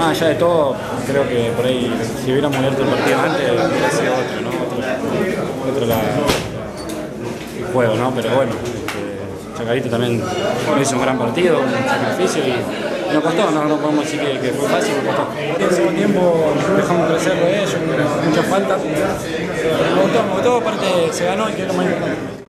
más allá de todo, creo que por ahí, si hubiéramos abierto el partido antes, hubiera sido otro, ¿no? El juego, ¿no? Pero bueno, Chacarita también hizo un gran partido, un sacrificio y nos costó, no podemos decir que fue fácil, nos costó. En el segundo tiempo dejamos crecer de ellos, mucha falta, pero me gustó, aparte se ganó y que es lo más importante.